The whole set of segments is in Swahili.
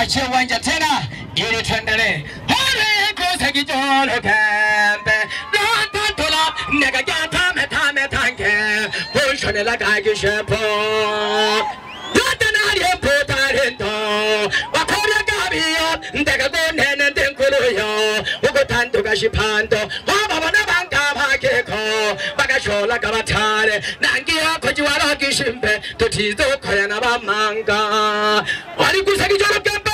tuachie uwanja tena ili tuendelee. Hore kusegi jolo kembe lata tola nega gata meta metange kushone la kagi shepo lata nari potarento wakora gabiyo ndega gonene ndenkuruyo ugutandu gashipando wababa nabanga bakeko bagashola gabatare nangiya kujiwara gishimbe tutizo koya nabamanga wari kusegi jolo kembe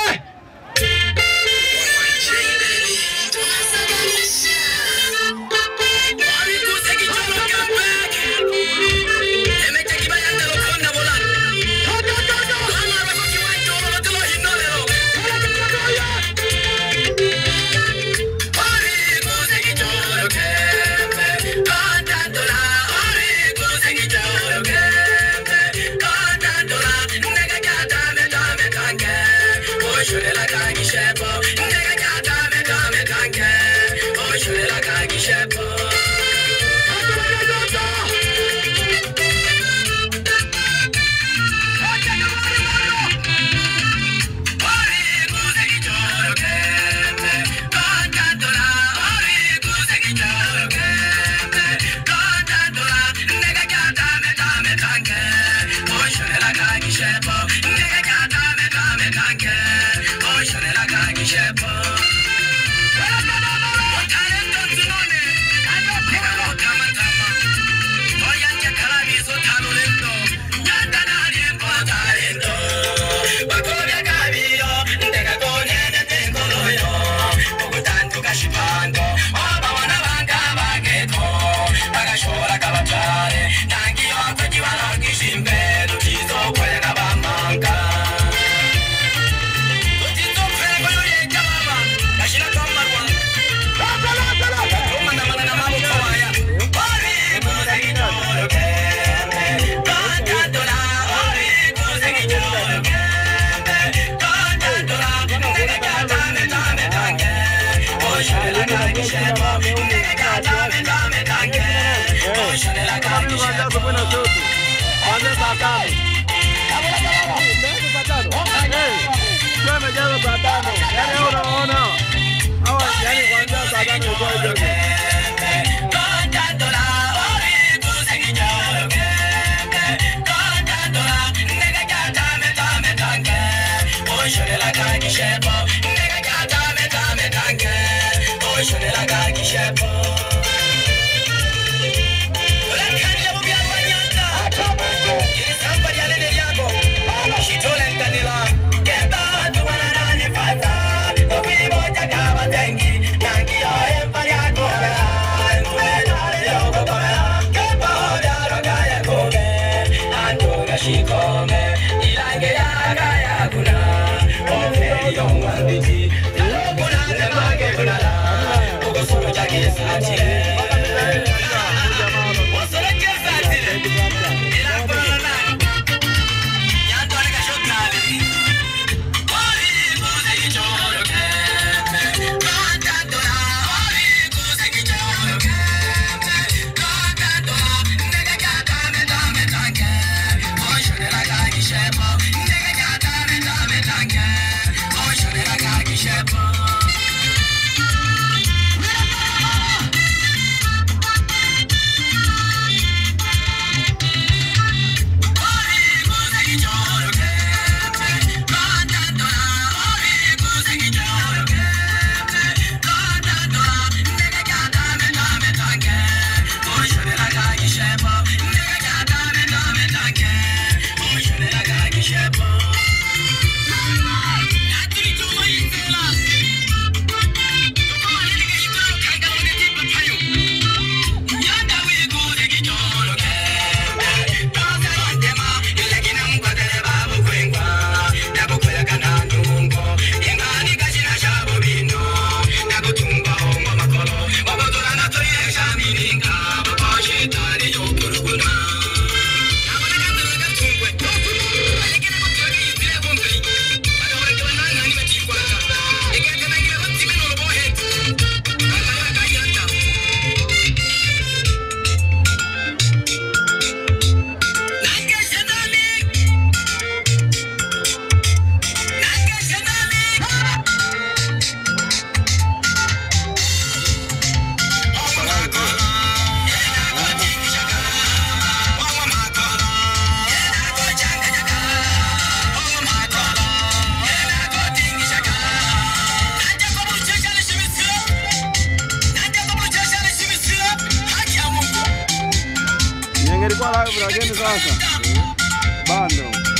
Ingelikuwa live lakini sasa bando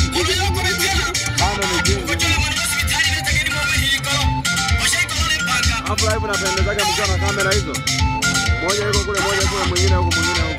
ni jingi. Hapo live napendezaga mkiwa na kamera hizo. Moja yuko kule, moja kule, mwingine huko, mwingine huko.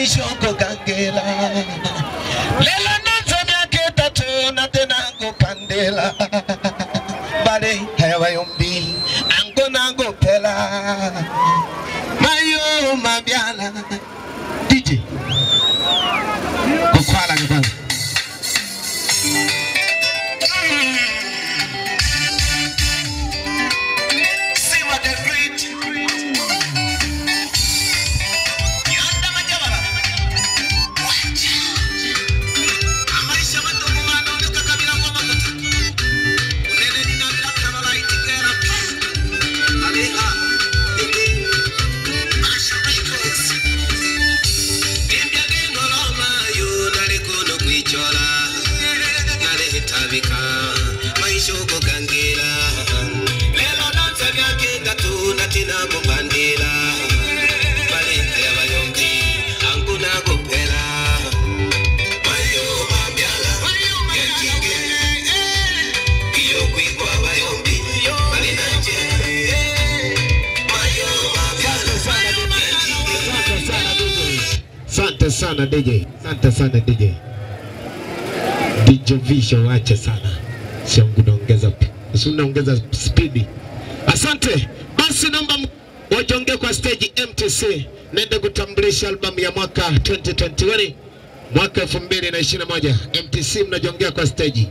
maishoko kangela lela nazamya ketatu na tena kupandela bale hewa yombi ango nango pela mayo mabiala DJ kukwala kwanza sana DJ, asante sana DJ. DJ Visho wache sana. Sio unaongeza speed. Asante. Basi naomba wajonge kwa stage MTC. Nenda kutambulisha album ya mwaka 2021. Mwaka 2021. MTC mnajongea kwa stage.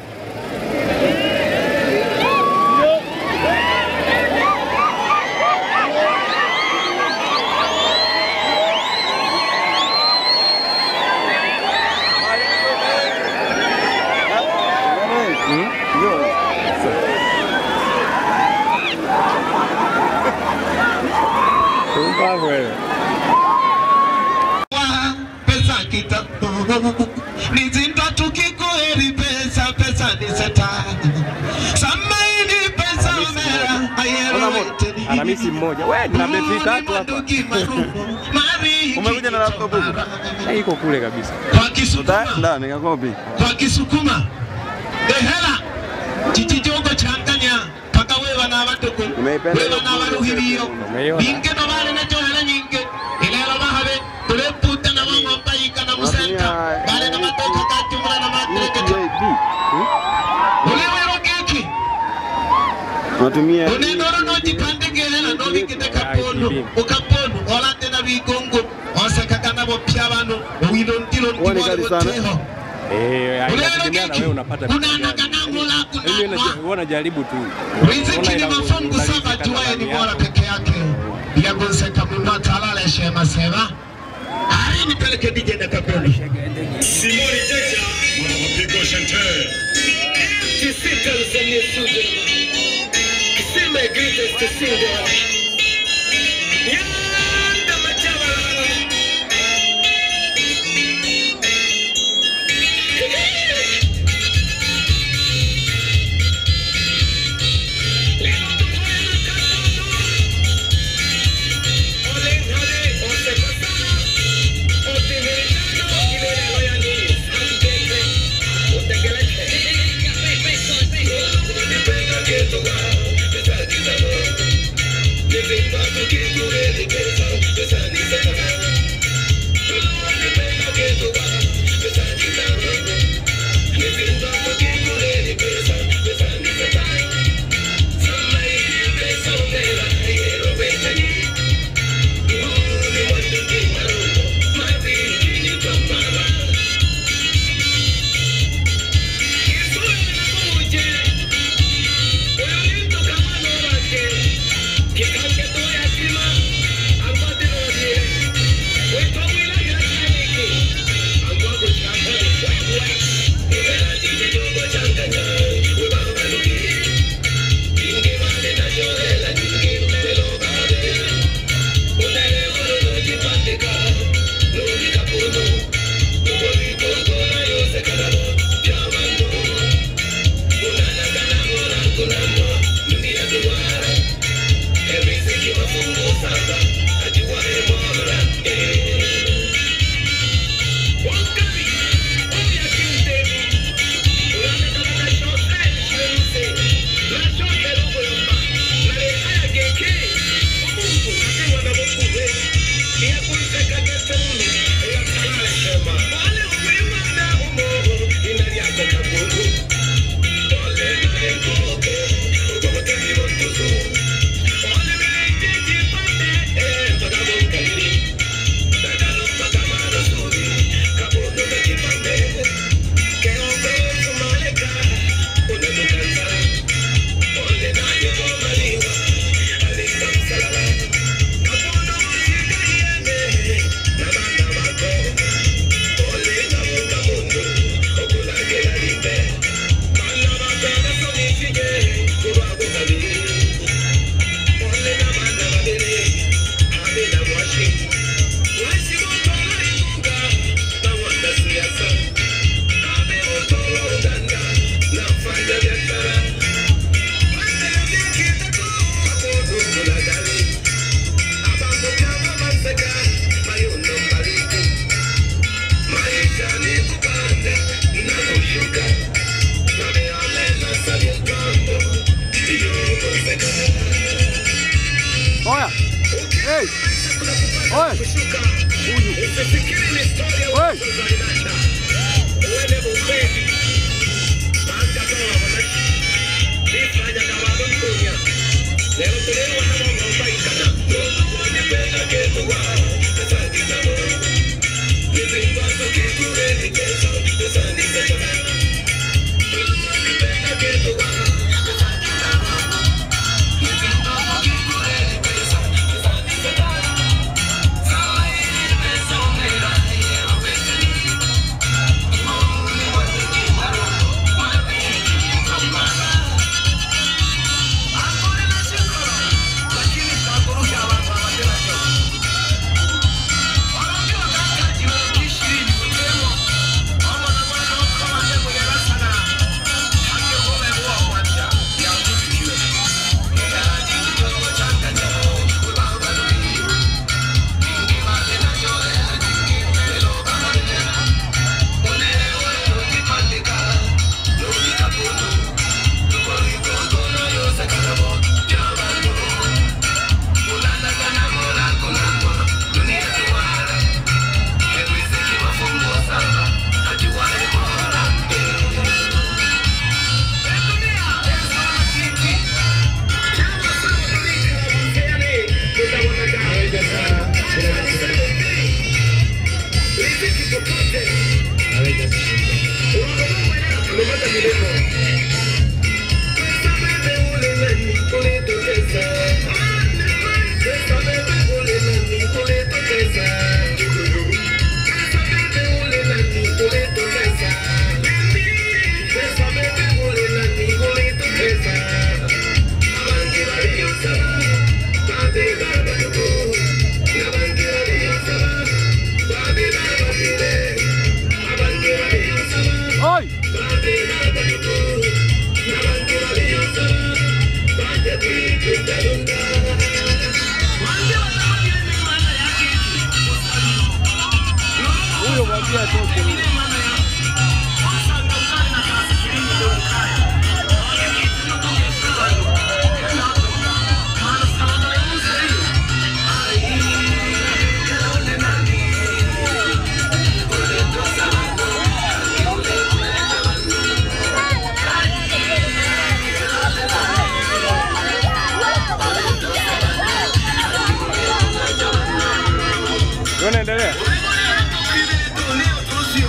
Pesa kitatu nizinda tukikuheri pesa niseta samaini pesa mera Aramisi mmoja. Wewe na beti tatu hapa. Umekuja na laptop huko? Iko kule kabisa. Kwa Kisukuma. Ndani ngakopi? Kwa Kisukuma. Hela chichijongo changanya paka wewe na abatuko. Wewe na abaruhiriyo. Binge babale na johela nyinge. Ilelo bahabe tuleputa na mama mbayika na musenta. Bale na matoka kachumula na matreke. Ulewe rogeki. Natumia. Unendoro no jipande gelela no bikite kapono. Ukapono olate na bigongo. Osaka kanabo pyabano. Uwilo ntilo ntilo. Inategemea na wewe unapata pesa gani. Wewe unajaribu tu. Riziki ni mafungu saba tu wewe ni bora peke yake. Ya gonse kabla talala shema sema. Ari nipeleke DJ na kaponi. Simoni Jeja wanapiga chanteur. Kisita zenye studio. Kisima greatest singer. Yanda machawa. Hey! Oi! Oi! Unaendelea?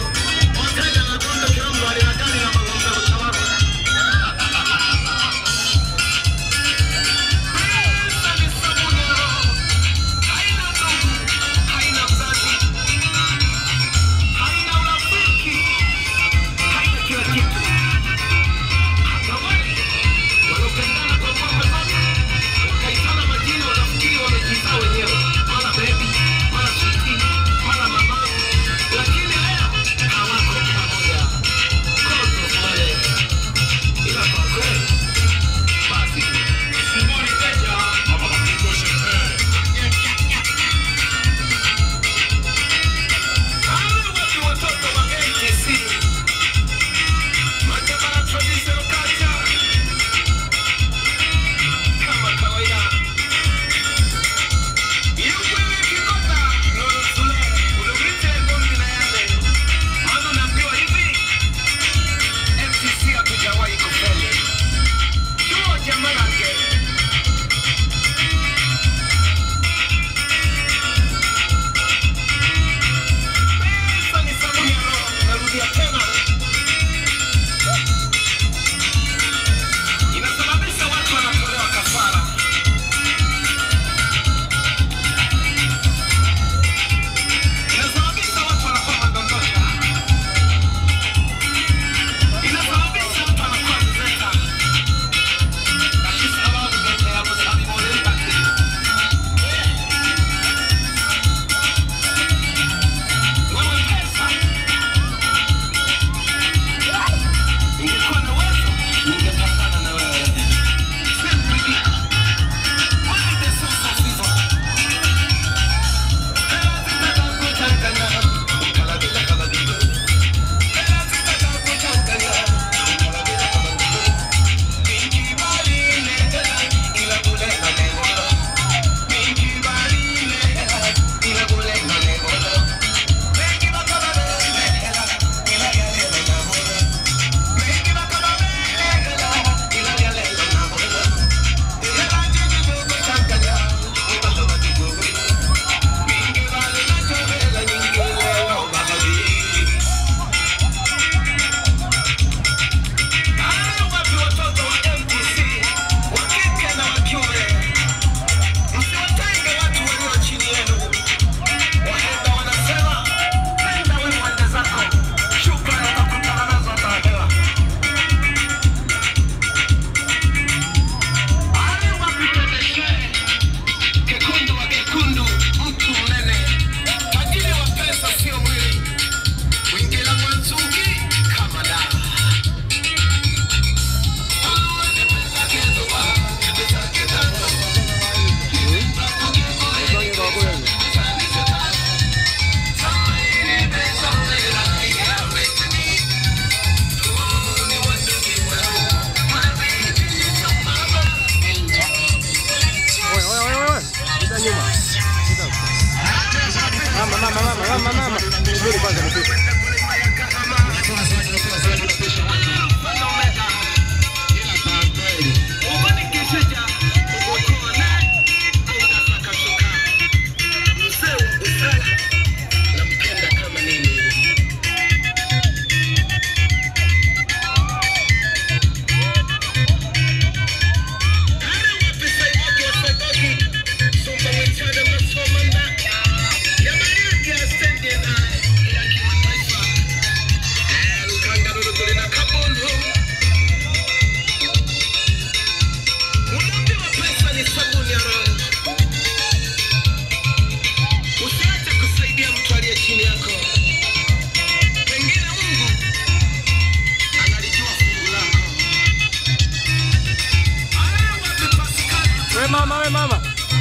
mama, we mama.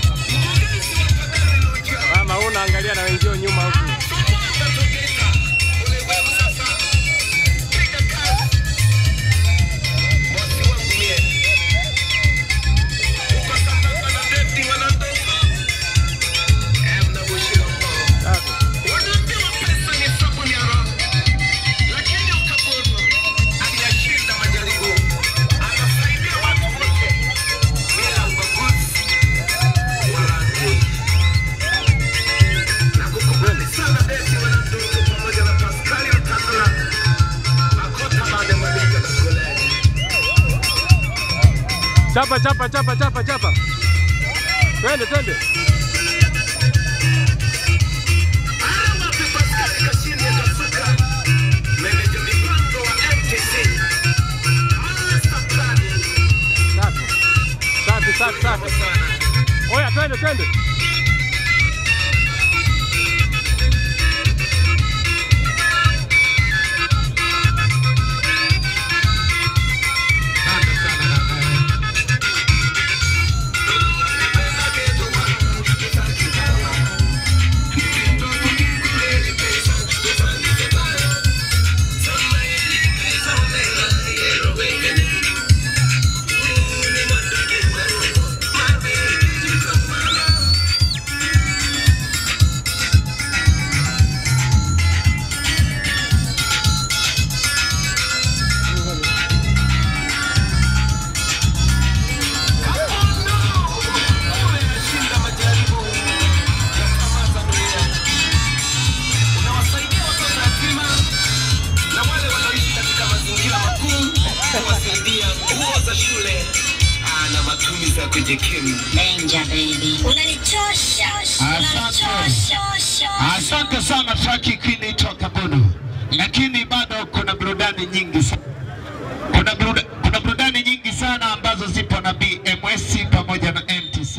Mama unaangalia na wenzio nyuma huku. Chapa, chapa, chapa, chapa, chapa. Twende, twende. Safi, safi, safi. Oya, twende, twende. Asante sana Traki Queen toka Bono. Lakini bado kuna burudani nyingi sana. Kuna burudani nyingi sana ambazo zipo na BMS pamoja na MTC.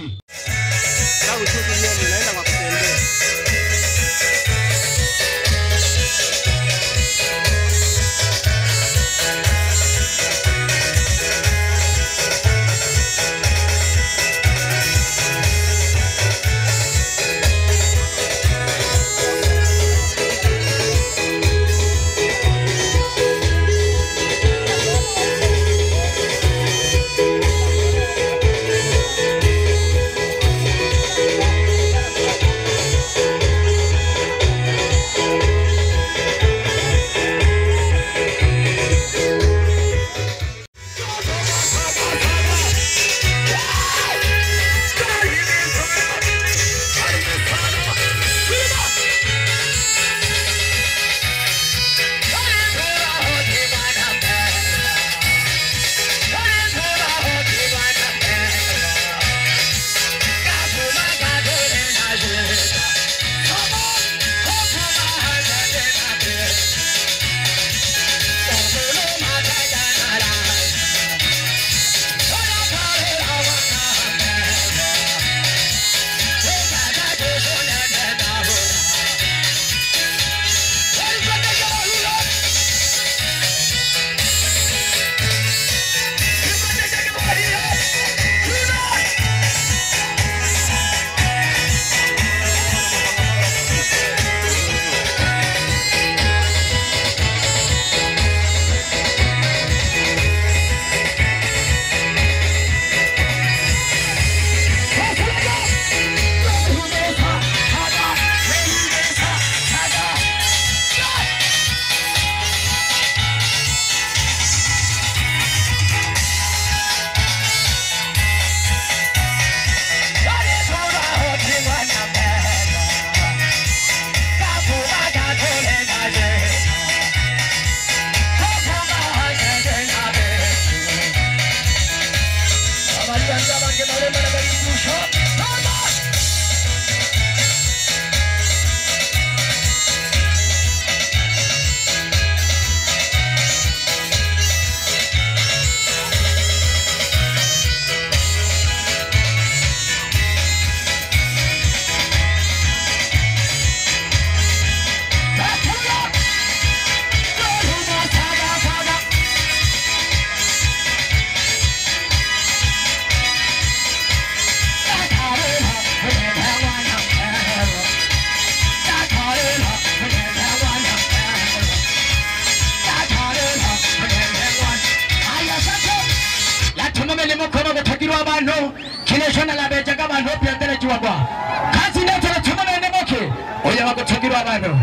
ni mukoma gutagirwa abantu kinesho na labejaga abantu byandere jiwagwa kazi ndetse tumana ne moke oya bagutagirwa abantu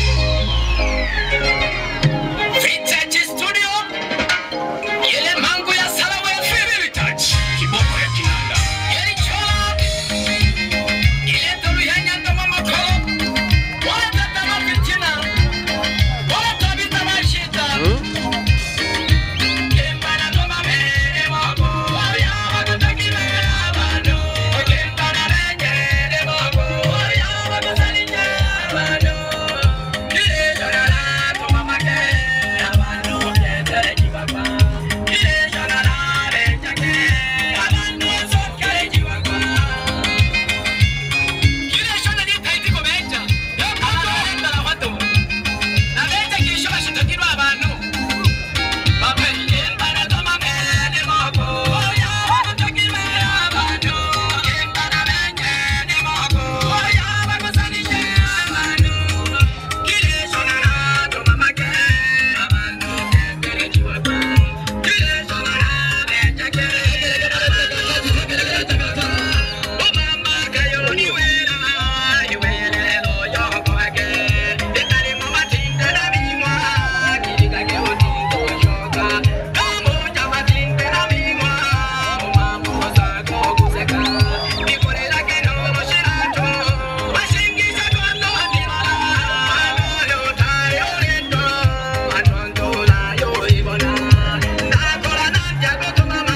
Vintage Studio ile mangu ya salamu ya Vintage kiboko ya kinanda yeli chola ile tolu ya nyanda mama ko wala tata fitina wala tabita mashita kembana toma mere mako oya bagutagirwa abantu kembana rejere mako oya bagutagirwa abantu kile chola toma make abantu byendere jiwagwa kile chola rejake abantu sokere jiwagwa kile chola ni taitiko beja yokaenda la watu na beja kisho bashitagirwa abantu bape kembana toma mere mako oya bagutagirwa abantu kembana rejere mako oya bagutagirwa abantu kile chola toma make abantu byendere jiwagwa kile chola rejake Obama kayo ni wera iwelelo yokoake Ekari mama tinde na bimwa Kirikage otinto shoka Kamo chama tinde na bimwa Umamu sako kuseka Mikore lake no moshirato Washingisha kondo wakimala Ano tayo lento Anonto la yo ibona Nakola nanja koto mama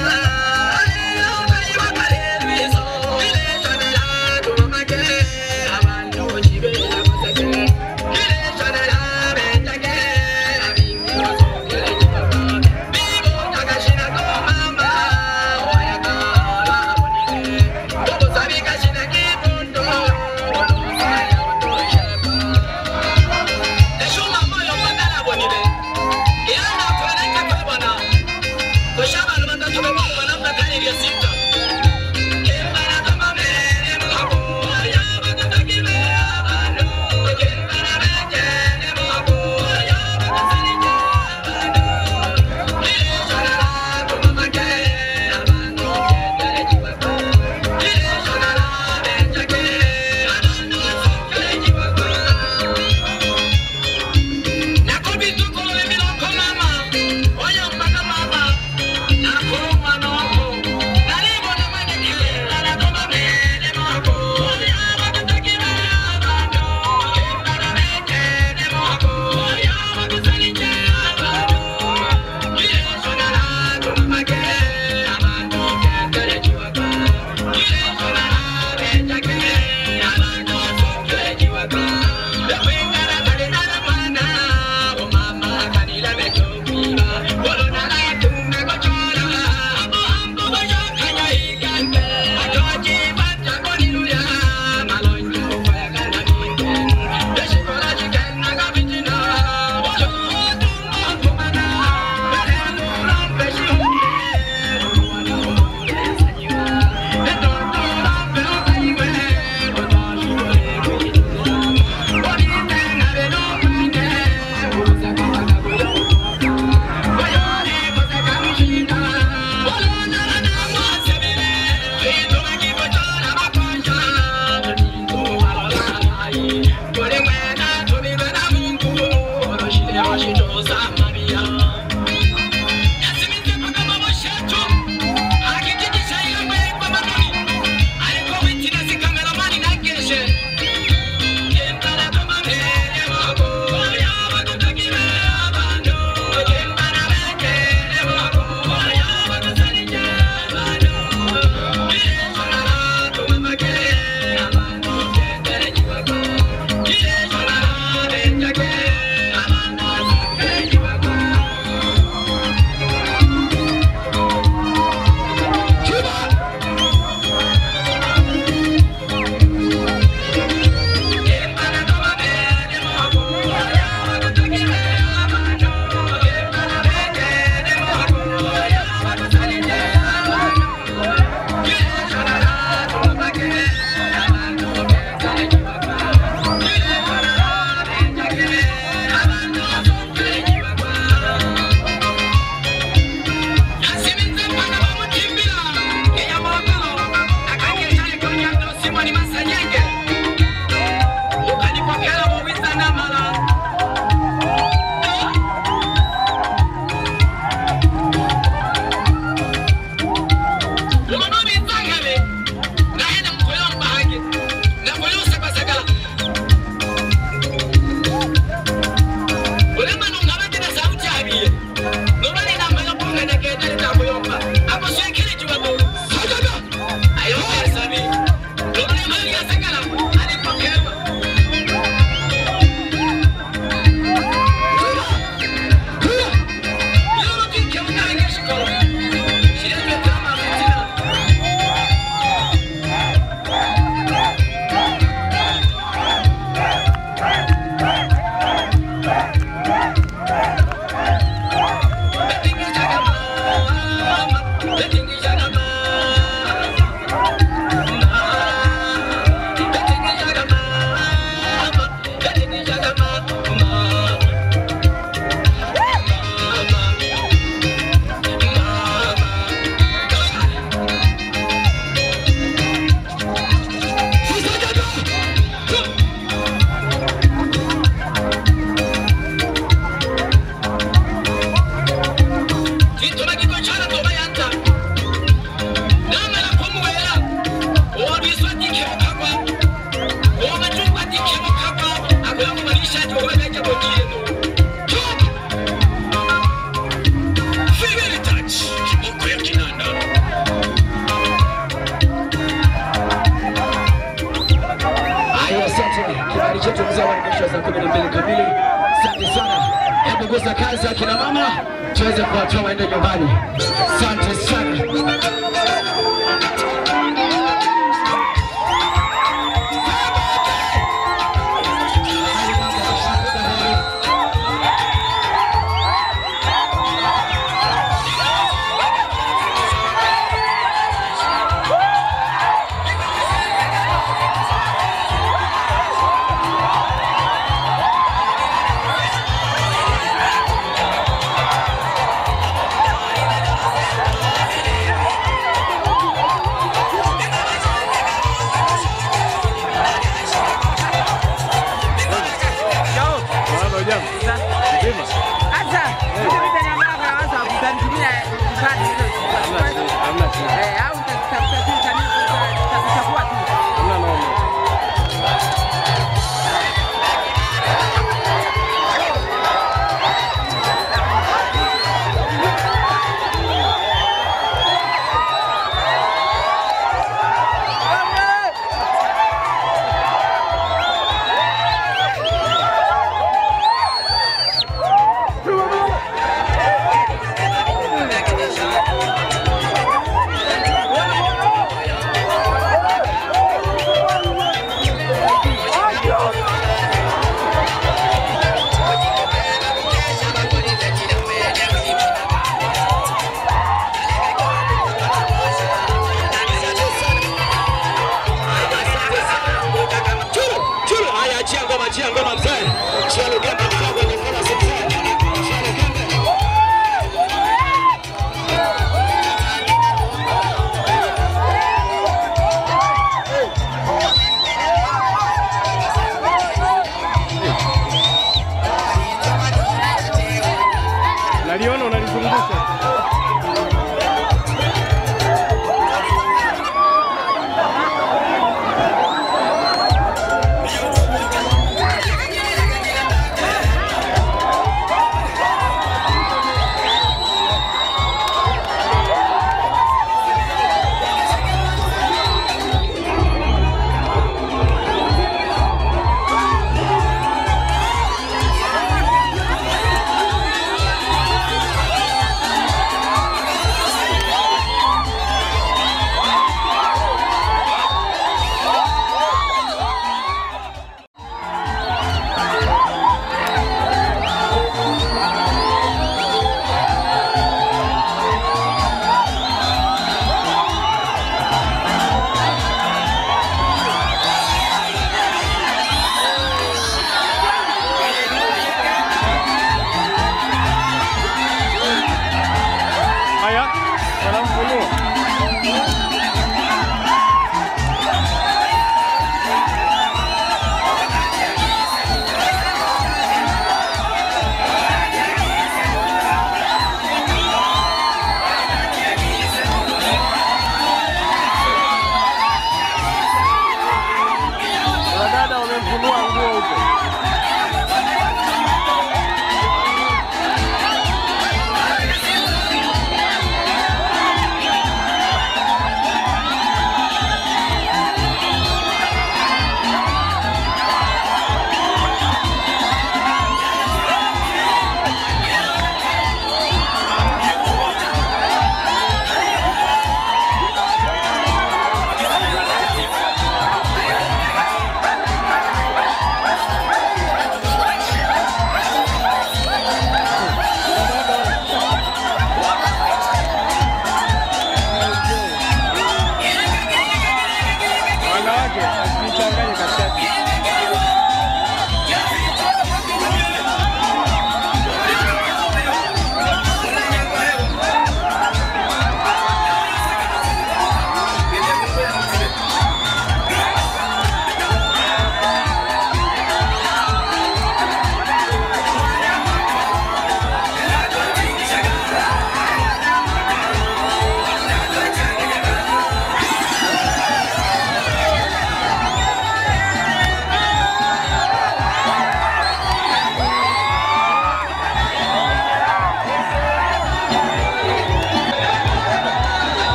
saa 12 kamili. Asante sana. Hebu gusa kazi ya kina mama tuweze kuwatoa waende nyumbani. Asante sana.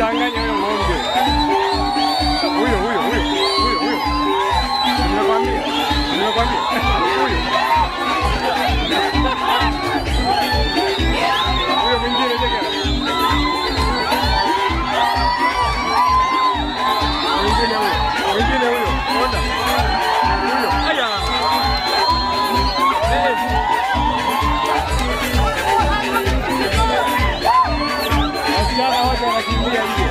Usimchanganye huyo ng'ombe. Huyo. Nimekwambia. Huyo mwingine jeka. Mwingine huyo. Ona. Huyo. Aya. Wasichana wote wanakimbia nje.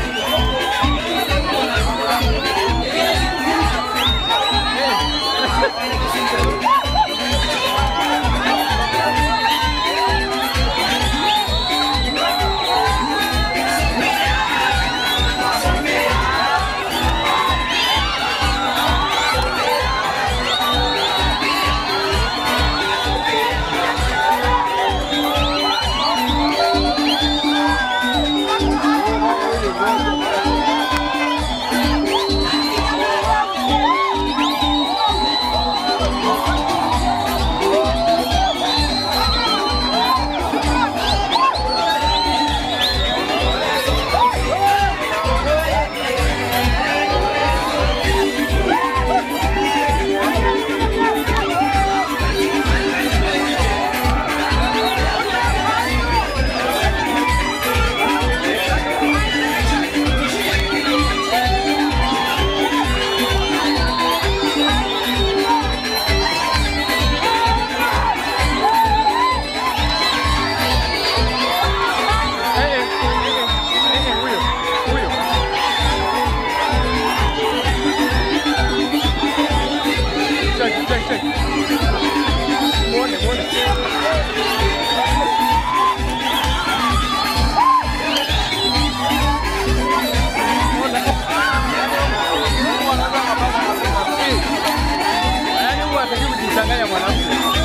Changanya mwanamke.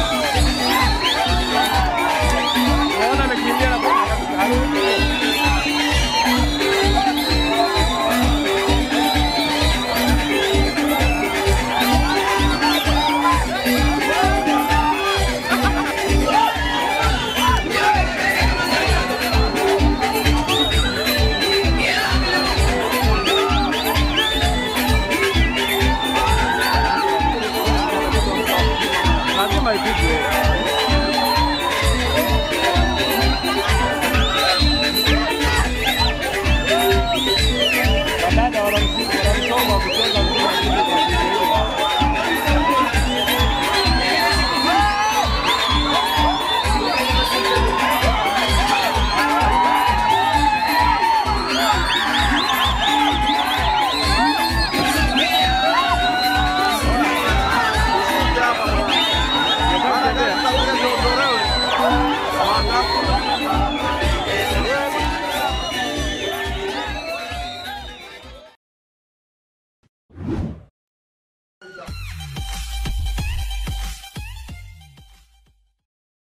Unaona amekimbia na lazima ipigwe. Wadada wanamsoma kucheza mpira.